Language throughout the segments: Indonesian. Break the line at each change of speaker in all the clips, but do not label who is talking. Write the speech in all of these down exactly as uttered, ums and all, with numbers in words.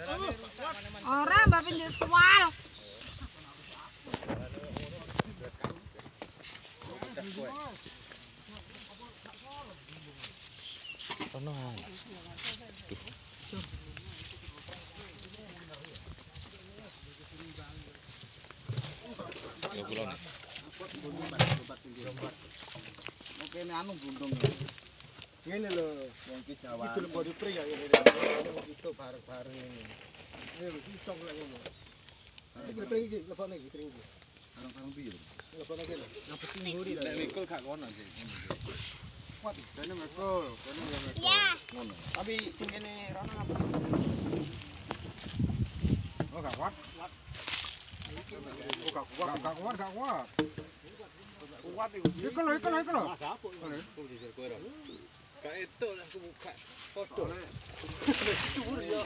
Ora mbak pinjil suwal.
Ono. Ya kula.
Oke ini anu gundung.
Ngene lho,
Wong ki Jawa.
itu lho body spray ya ngene. Itu bareng-bareng ini. Ini lho iso kok ngono. Iki pengen iki lebone iki kring iki.
Barang-barang piye lho?
Lebone iki lho. Yang penting nguri lah.
Nek mikul gak kono sih.
Kuat. Kene mikul, kene ya mikul.
Iya.
Ngono.
Tapi sing kene rono apa? Oh gak kuat. Kuat. Oh gak kuat, gak kuat, gak kuat. Kuat iku. Iku lho, iku lho, iku lho.
Gak etuk lah aku buka foto.
Dhuwur ya.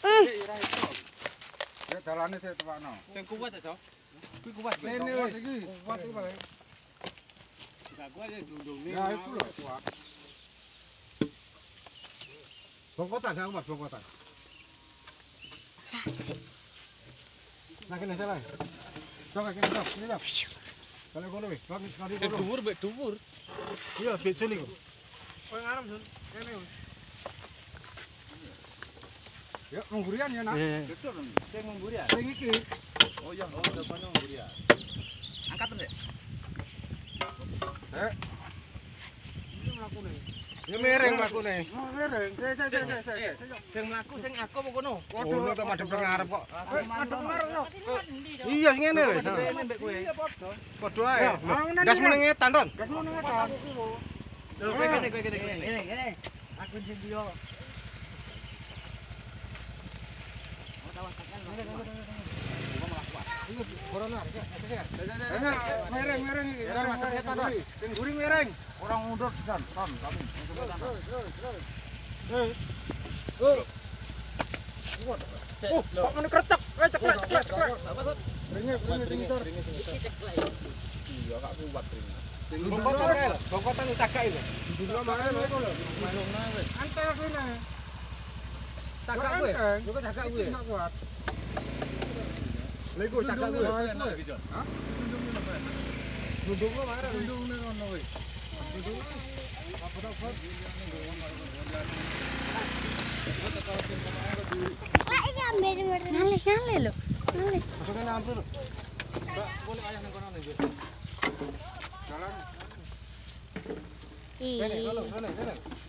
Ya dalane sik tepakno.
Sing kuat ta, Cok? Kuwi kuat.
Kene wis iki. Kuat iki paling.
Gak kuat ya dundungne.
Ya itu lho kuat. Bongkotan gak kuat bongkotan. Nah kene salah. Coba kene stop, ini stop. Kalau kono wis, kami sekali kono.
Dhuwur mbek dhuwur.
Iya, bejo niku. Kowe ngarep, Sun. Kene wis. Ya, menggurian ya, Nak.
Betul. Sing memburi ya.
Sing iki.
Oh iya, oh depan memburi ya. Angkat ndek.
Eh. Iki mlakune. Ya mereng mlakune. Oh, mereng. Sik sik sik sik sik.
Sing mlaku sing aku apa kono?
Waduh, kok madhep ngarep kok.
Eh,
Madhep ngarep kok.
Iya ngene wis.
Ngene
mbek kowe.
Iya, padha.
Padha ae.
Gas
meneng ngetan, Ron.
Gas meneng ngetan.
Lho, kowe kene kowe kene kene.
Ngene, ngene. Aku sing yo. Corona, mereng mereng iki. Sing guri mereng. Orang mundur pisan, ton kami. Eh. Oh. Oh, kok ngene kretek. Eh ceklek ceklek ceklek. Ringe ringe ringe sor.
Iki ceklek. Iya, gak kuat ringe.
Bongkotan kae lho, bongkotan cagak iki. Dulu mare iku lho. Antel kene. Cagak kowe. Kok cagak kowe. Enggak kuat. Lha iku cagak kowe. Hah? Dundung mare dundungne ngono wis. Dundung. Apa-apa.
Lah iki ambil ngalih ngalih lho. Ngalih.
Masuknya ngambil lho. Mbak, boleh ayah nang kono nggih. Jalan.
Ih.
Kene, kono, kene, kene.